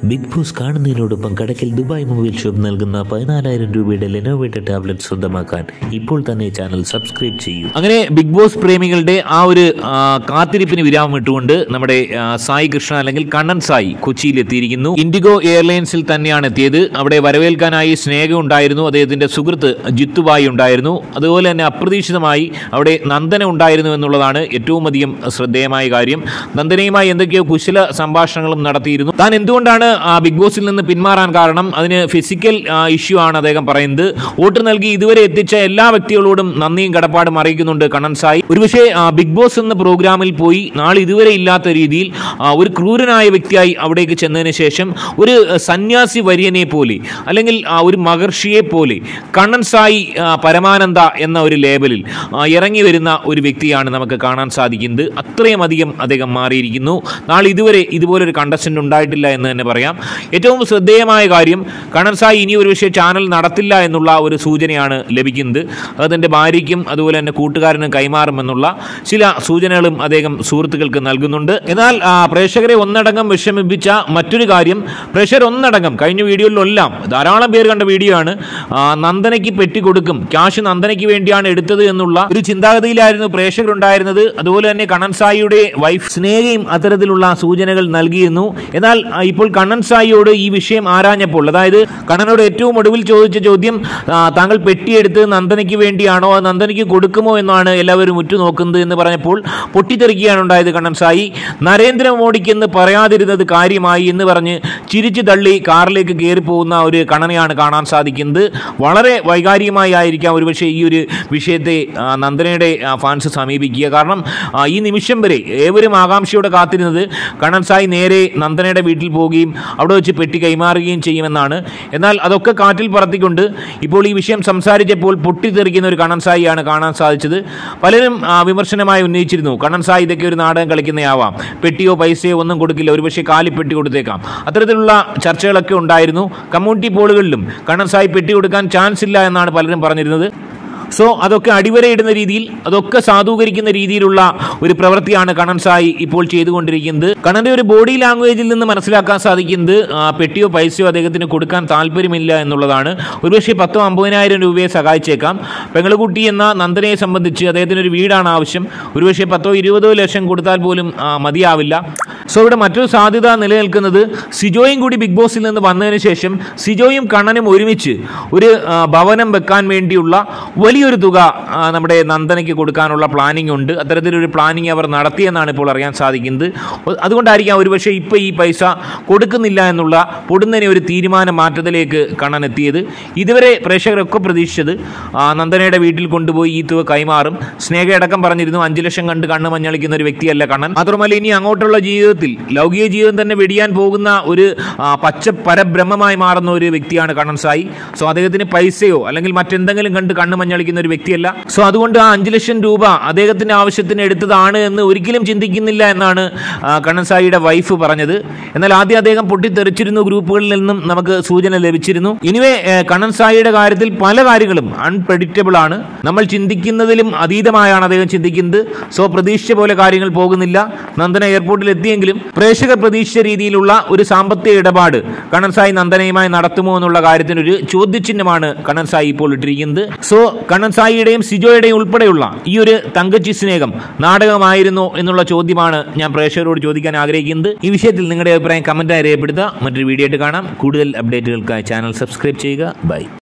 Big Boss കാണുന്നതിനോടൊപ്പം Kadakkal Dubai mobile shop നൽകുന്ന 14,000 രൂപയുടെ ലെനോവയുടെ ടാബ്ലറ്റ് സ്വന്തമാക്കാൻ ഇപ്പോൾ തന്നെ ചാനൽ സബ്സ്ക്രൈബ് ചെയ്യൂ. അങ്ങനെ ബിഗ് ബോസ് പ്രേമികളുടെ ആ ഒരു കാത്തിരിപ്പിന് വിരാമം ഇട്ടുകൊണ്ട് നമ്മുടെ സായി കൃഷ്ണ അല്ലെങ്കിൽ കണ്ണൻ സായി കൊച്ചിയിൽ എത്തിയിരിക്കുന്നു. ഇൻഡിഗോ എയർലൈൻസിൽ തന്നെയാണ് എത്തിയത്. അവിടെ വരവേൽക്കാനായി സ്നേഹ ഉണ്ടായിരുന്നു, അദ്ദേഹത്തിന്റെ സുഹൃത്ത് ജിത്തുബായി ഉണ്ടായിരുന്നു. അതുപോലെ തന്നെ അപ്രതീക്ഷിതമായി അവിടെ നന്ദന ഉണ്ടായിരുന്നു എന്നുള്ളതാണ് ഏറ്റവും അധികം ശ്രദ്ധേയമായ കാര്യം. നന്ദനയുമായി എന്തൊക്കെയോ കുശല സംഭാഷണങ്ങളും നടത്തിയിരുന്നു. താൻ എന്തുകൊണ്ടാണ് ബിഗ് ബോസിൽ നിന്ന് പിന്മാറാൻ കാരണം അതിന് ഫിസിക്കൽ ഇഷ്യൂ ആണ് അദ്ദേഹം പറയുന്നത്. വോട്ട് നൽകി ഇതുവരെ എത്തിച്ച എല്ലാ വ്യക്തികളോടും നന്ദിയും കടപ്പാടും അറിയിക്കുന്നുണ്ട് കണ്ണൻ സായി. ഒരുപക്ഷെ ബിഗ് ബോസ് എന്ന പ്രോഗ്രാമിൽ പോയി നാളെ ഇതുവരെ ഇല്ലാത്ത രീതിയിൽ ഒരു ക്രൂരനായ വ്യക്തിയായി അവിടേക്ക് ചെന്നതിന് ശേഷം ഒരു സന്യാസി വര്യനെ പോലെ അല്ലെങ്കിൽ ഒരു മഹർഷിയെ പോലെ കണ്ണൻ സായി പരമാനന്ദ എന്ന ഒരു ലേബലിൽ ഇറങ്ങി വരുന്ന ഒരു വ്യക്തിയാണ് നമുക്ക് കാണാൻ സാധിക്കുന്നത്. അത്രയും അധികം അദ്ദേഹം മാറിയിരിക്കുന്നു. നാളെ ഇതുവരെ ഇതുപോലൊരു കണ്ടസ്റ്റന്റ് ഉണ്ടായിട്ടില്ല എന്ന് തന്നെ പറയാം. ഏറ്റവും ശ്രദ്ധേയമായ കാര്യം കണ്ണൻ സായി ഇനി ഒരു പക്ഷേ ചാനൽ നടത്തില്ല എന്നുള്ള ഒരു സൂചനയാണ് ലഭിക്കുന്നത്. അതിൻ്റെ ഭാര്യയ്ക്കും അതുപോലെ തന്നെ കൂട്ടുകാരനും കൈമാറുമെന്നുള്ള ചില സൂചനകളും അദ്ദേഹം സുഹൃത്തുക്കൾക്ക് നൽകുന്നുണ്ട്. എന്നാൽ പ്രേക്ഷകരെ ഒന്നടങ്കം വിഷമിപ്പിച്ച മറ്റൊരു കാര്യം, പ്രേക്ഷകർ ഒന്നടങ്കം കഴിഞ്ഞ വീഡിയോയിലെല്ലാം ധാരാളം പേർ കണ്ട വീഡിയോ ആണ്, നന്ദനയ്ക്ക് പെട്ടി കൊടുക്കും, ക്യാഷ് നന്ദനയ്ക്ക് വേണ്ടിയാണ് എടുത്തത് എന്നുള്ള ഒരു ചിന്താഗതിയിലായിരുന്നു പ്രേക്ഷകരുണ്ടായിരുന്നത്. അതുപോലെ തന്നെ കണ്ണൻ സായിയുടെ വൈഫ് സ്നേഹയും അത്തരത്തിലുള്ള സൂചനകൾ നൽകിയിരുന്നു. എന്നാൽ ഇപ്പോൾ കണ്ണൻ സായിയോട് ഈ വിഷയം ആരാഞ്ഞപ്പോൾ, അതായത് കണ്ണനോട് ഏറ്റവും ഒടുവിൽ ചോദിച്ച ചോദ്യം താങ്കൾ പെട്ടിയെടുത്ത് നന്ദനയ്ക്ക് വേണ്ടിയാണോ, നന്ദനയ്ക്ക് കൊടുക്കുമോ എന്നാണ് എല്ലാവരും ഉറ്റുനോക്കുന്നത് എന്ന് പറഞ്ഞപ്പോൾ പൊട്ടിത്തെറിക്കുകയാണ് ഉണ്ടായത് കണ്ണൻ സായി. നരേന്ദ്രമോദിക്ക് എന്ന് പറയാതിരുന്നത് കാര്യമായി എന്ന് പറഞ്ഞ് ചിരിച്ചു തള്ളി കാറിലേക്ക് കയറി പോകുന്ന ഒരു കണ്ണനെയാണ് കാണാൻ സാധിക്കുന്നത്. വളരെ വൈകാരികമായി ആയിരിക്കാം ഒരുപക്ഷെ ഈ ഒരു വിഷയത്തെ നന്ദനയുടെ ഫാൻസ് സമീപിക്കുക. കാരണം ഈ നിമിഷം വരെ ഏവരും ആകാംക്ഷയോടെ കാത്തിരുന്നത് കണ്ണൻ സായി നേരെ നന്ദനയുടെ വീട്ടിൽ പോവുകയും അവിടെ വെച്ച് പെട്ടി കൈമാറുകയും ചെയ്യുമെന്നാണ്. എന്നാൽ അതൊക്കെ കാറ്റിൽ പറത്തിക്കൊണ്ട് ഇപ്പോൾ ഈ വിഷയം സംസാരിച്ചപ്പോൾ പൊട്ടിത്തെറിക്കുന്ന ഒരു കണ്ണൻ സായിയാണ് കാണാൻ സാധിച്ചത്. പലരും വിമർശനമായി ഉന്നയിച്ചിരുന്നു, കണ്ണൻ സായി ഇതൊക്കെ ഒരു നാടകം കളിക്കുന്നയാവാം, പെട്ടിയോ പൈസയോ ഒന്നും കൊടുക്കില്ല, ഒരുപക്ഷെ കാലിപ്പെട്ടി കൊടുത്തേക്കാം. അത്തരത്തിലുള്ള ചർച്ചകളൊക്കെ ഉണ്ടായിരുന്നു. കമ്മ്യൂണിറ്റി പോളുകളിലും കണ്ണൻ സായി പെട്ടി കൊടുക്കാൻ ചാൻസ് ഇല്ല എന്നാണ് പലരും പറഞ്ഞിരുന്നത്. സോ അതൊക്കെ അടിവരയിടുന്ന രീതിയിൽ, അതൊക്കെ സാധൂകരിക്കുന്ന രീതിയിലുള്ള ഒരു പ്രവൃത്തിയാണ് കണ്ണൻ സായി ഇപ്പോൾ ചെയ്തുകൊണ്ടിരിക്കുന്നത്. കണ്ണന്റെ ഒരു ബോഡി ലാംഗ്വേജിൽ നിന്ന് മനസ്സിലാക്കാൻ സാധിക്കുന്നത് പെട്ടിയോ പൈസയോ അദ്ദേഹത്തിന് കൊടുക്കാൻ താല്പര്യമില്ല എന്നുള്ളതാണ്. ഒരുപക്ഷെ 10,000-50,000 രൂപയെ സഹായിച്ചേക്കാം. പെങ്ങളുകുട്ടി എന്ന നന്ദനയെ സംബന്ധിച്ച് അദ്ദേഹത്തിന് ഒരു വീടാണ് ആവശ്യം. ഒരുപക്ഷെ 10-20 ലക്ഷം കൊടുത്താൽ പോലും മതിയാവില്ല. സോ ഇവിടെ മറ്റൊരു സാധ്യത നിലനിൽക്കുന്നത് സിജോയും കൂടി ബിഗ് ബോസിൽ നിന്ന് വന്നതിന് ശേഷം സിജോയും കണ്ണനും ഒരുമിച്ച് ഒരു ഭവനം വെക്കാൻ വേണ്ടിയുള്ള വലിയൊരു തുക നമ്മുടെ നന്ദനയ്ക്ക് കൊടുക്കാനുള്ള പ്ലാനിംഗ് ഉണ്ട്. അത്തരത്തിലൊരു പ്ലാനിംഗ് അവർ നടത്തിയെന്നാണ് ഇപ്പോൾ അറിയാൻ സാധിക്കുന്നത്. അതുകൊണ്ടായിരിക്കാം ഒരുപക്ഷെ ഇപ്പോൾ ഈ പൈസ കൊടുക്കുന്നില്ല എന്നുള്ള പൊടുന്നതിനെ ഒരു തീരുമാന മാറ്റത്തിലേക്ക് കണ്ണൻ എത്തിയത്. ഇതുവരെ പ്രേക്ഷകരൊക്കെ പ്രതീക്ഷിച്ചത് നന്ദനയുടെ വീട്ടിൽ കൊണ്ടുപോയി ഈ തുക കൈമാറും. സ്നേഹയടക്കം പറഞ്ഞിരുന്നു 5 ലക്ഷം കണ്ട് കണ്ണ് മഞ്ഞളിക്കുന്ന ഒരു വ്യക്തിയല്ല കണ്ണൻ. മാത്രമല്ല ഇനി അങ്ങോട്ടുള്ള ജീവിതത്തിൽ ലൗകിക ജീവിതം തന്നെ വെടിയാൻ പോകുന്ന ഒരു പച്ച പരബ്രഹ്മമായി മാറുന്ന ഒരു വ്യക്തിയാണ് കണ്ണൻ സായി. സോ അദ്ദേഹത്തിന് പൈസയോ അല്ലെങ്കിൽ മറ്റെന്തെങ്കിലും കണ്ട് കണ്ണ് മഞ്ഞളിക്കുന്ന ഒരു വ്യക്തിയല്ല. സോ അതുകൊണ്ട് ആ 5 ലക്ഷം രൂപ അദ്ദേഹത്തിന്റെ ആവശ്യത്തിന് എടുത്തതാണ് എന്ന് ഒരിക്കലും ചിന്തിക്കുന്നില്ല എന്നാണ് കണ്ണൻ സായിയുടെ വൈഫ് പറഞ്ഞത്. എന്നാൽ ആദ്യം അദ്ദേഹം പൊട്ടിത്തെറിച്ചിരുന്നു, ഗ്രൂപ്പുകളിൽ നിന്നും നമുക്ക് സൂചന ലഭിച്ചിരുന്നു. ഇനിവേ കണ്ണൻ സായിയുടെ കാര്യത്തിൽ പല കാര്യങ്ങളും അൺപ്രെഡിക്റ്റബിൾ ആണ്. നമ്മൾ ചിന്തിക്കുന്നതിലും അതീതമായാണ് അദ്ദേഹം ചിന്തിക്കുന്നത്. സോ പ്രതീക്ഷിച്ച പോലെ കാര്യങ്ങൾ പോകുന്നില്ല. നന്ദന എയർപോർട്ടിൽ എത്തിയെങ്കിലും പ്രേക്ഷകർ പ്രതീക്ഷിച്ച രീതിയിലുള്ള ഒരു സാമ്പത്തിക ഇടപാട് കണ്ണൻ സായി നന്ദനയുമായി നടത്തുമോ എന്നുള്ള കാര്യത്തിനൊരു ചോദ്യചിഹ്നമാണ് കണ്ണൻ സായി ഇപ്പോൾ ഇട്ടിരിക്കുന്നത്. സോ കണ്ണൻ സായിയുടെയും സിജോയുടെയും ഉൾപ്പെടെയുള്ള ഈ ഒരു തങ്കച്ചി സ്നേഹം നാടകമായിരുന്നോ എന്നുള്ള ചോദ്യമാണ് ഞാൻ പ്രേക്ഷകരോട് ചോദിക്കാൻ ആഗ്രഹിക്കുന്നത്. ഈ വിഷയത്തിൽ നിങ്ങളുടെ അഭിപ്രായം കമന്റായി രേഖപ്പെടുത്തുക. മറ്റൊരു വീഡിയോ ആയിട്ട് കാണാം. കൂടുതൽ അപ്ഡേറ്റുകൾക്കായി ചാനൽ സബ്സ്ക്രൈബ് ചെയ്യുക. ബൈ.